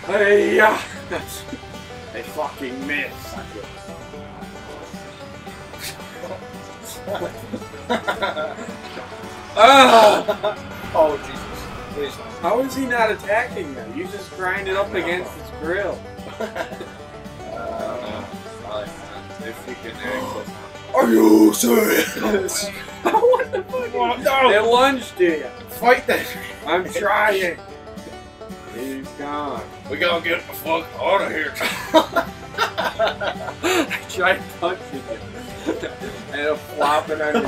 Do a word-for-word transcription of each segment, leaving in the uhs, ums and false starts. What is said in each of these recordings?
Hey, yeah. They fucking missed. Ah! Oh, Jesus. Please. How is he not attacking them? You just grind it up against his grill. uh, probably not. If you can access. Are you serious? What the fuck? Oh, no. They lunged to you. Fight that. I'm trying. He's gone. We gotta get the fuck out of here. I tried punching him. And it'll flop it on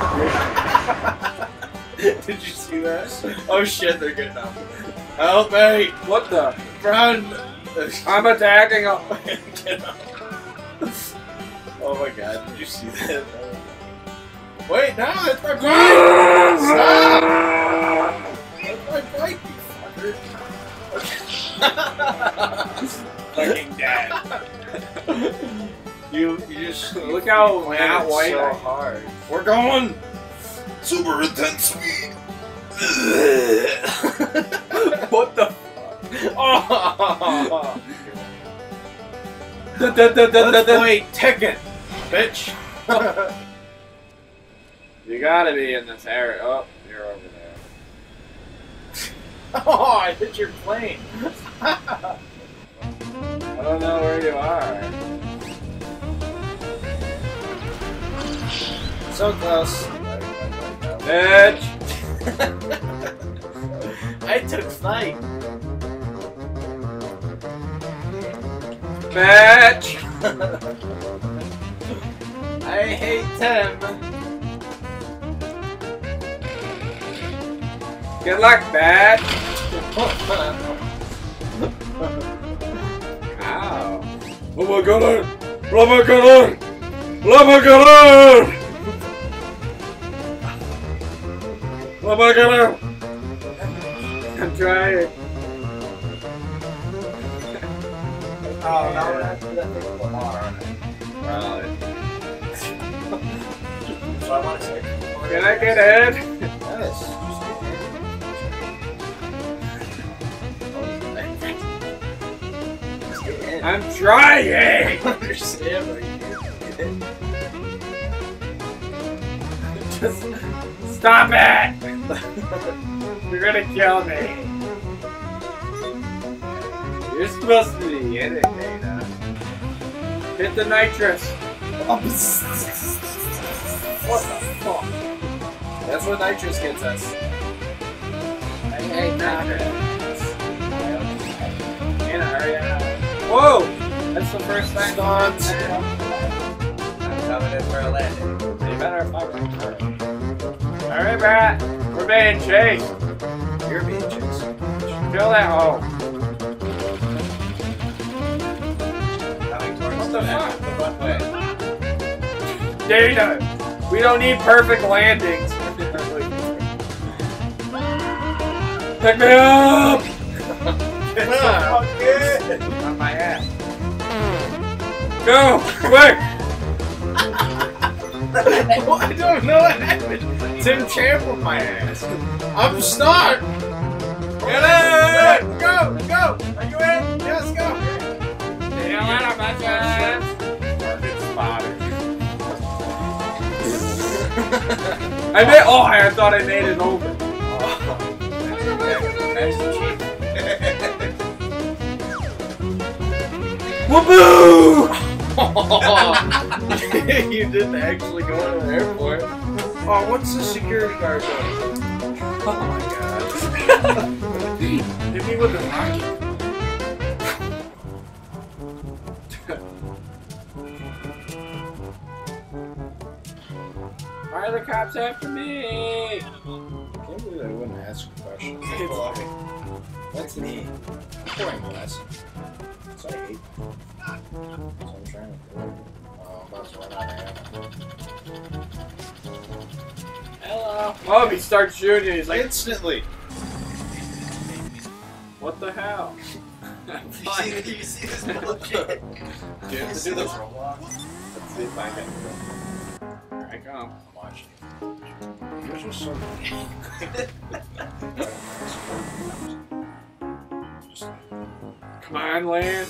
your Did you see that? Oh shit, they're getting up. Help me! What the? Run! I'm attacking him. Get up. Oh my god, did you see that? Wait, no, that's my bike! Stop! That's my bike, you fucker. Fucking dad. You, you just Look how not white so I- hard. We're going super intense speed. What the? Oh. Da, da, da, da, Let's da, da. play Tekken, bitch. You gotta be in this area. Oh, you're over there. Oh, I hit your plane. I don't know where you are. So close. Bitch! I took flight. Bitch! I hate Tim. Good luck, bitch! Ow. Oh my god! Oh my god! Oh my god! Oh my god! I'm trying. Oh, no, that's that thing with Lamar on it. Right. So I want to say. Can I get in? Yes. Just get in. I'm trying! I understand what you do. Just stop it! You're gonna kill me. You're supposed to be in it, Dana. Hit the nitrous. What the fuck? That's what nitrous gets us. I hate nitrous. Dana, hurry up. Whoa! That's the first time. Stunts. I'm coming in for a landing. So you better fucking hurry. Alright, Brad. We're being chased. You're being chased. Kill that hole. Coming towards What the fuck? the runway. Dana! We don't need perfect landings. Pick me up! On my ass. Go! Quick! I don't know what happened. Tim trampled my ass. I'm stuck. Get in! Go, go. Are you in? Yes, go. Yeah, what up, my friend? Target spotted. I made. Oh, I thought I made it over. Whoopoo! You didn't actually go to the airport. Oh, what's the security guard doing? Oh my god. Hit me with the rocket. Why are the cops after me? I can't believe I wouldn't ask you questions. That's me. Pouring glass. So I hate. So I'm trying to do it. Oh, that's what I am. Hello. Oh, he starts shooting. He's like, Instantly. what the hell? You see, you see this bullshit? Do you have to do this robot? Let's see if I can do it. Here I come. I'm watching. Yours was so seriously. Come on, land.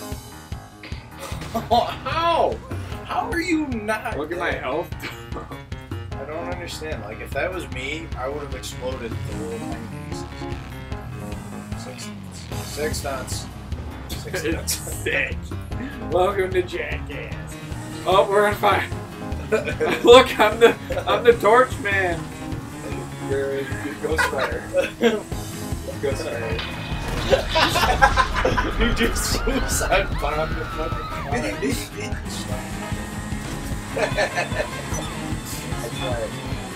How? How are you not? Look at my dead? health. I don't understand. Like, if that was me, I would have exploded the world in pieces. Six stunts. Six stunts. Six It's stunts. sick. Welcome to Jackass. Oh, we're on fire. Look, I'm the I'm the torch man. You're a ghost rider. Ghost rider. You do suicide bomb the fucking car. That's right.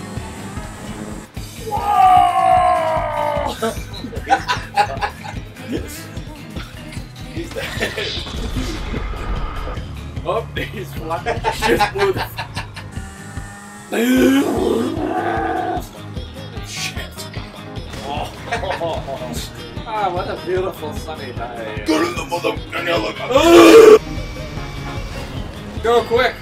Whoa! He's dead. Oh, he's flying. Just blew the. Shit. Ah, what a beautiful sunny day. Go to the motherfucking helicopter. Go quick!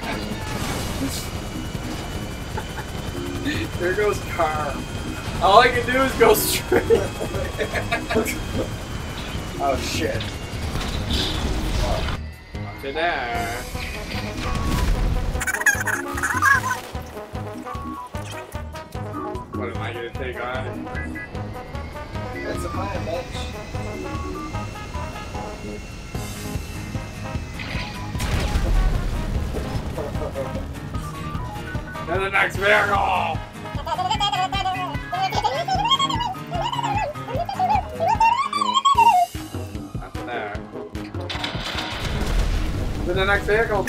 There goes car. All I can do is go straight. Oh shit. Up to there. What am I gonna take on? That's a fine bench. To the next vehicle! Up to there. To the next vehicle!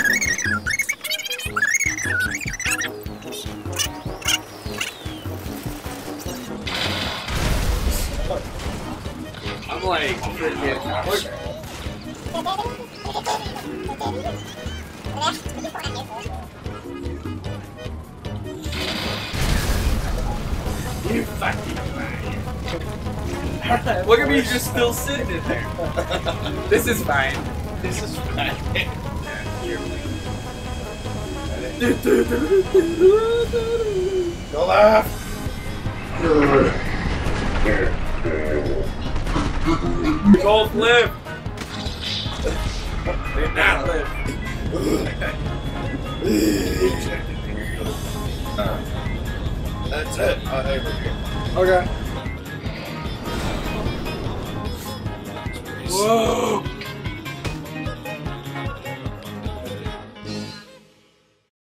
I'm like freaking. Look. You fucking liar. Look at me just still sitting in there. This is fine. This is fine. Go left. We both live. They not live. That's it. Oh, hey, we're here. Okay. Whoa!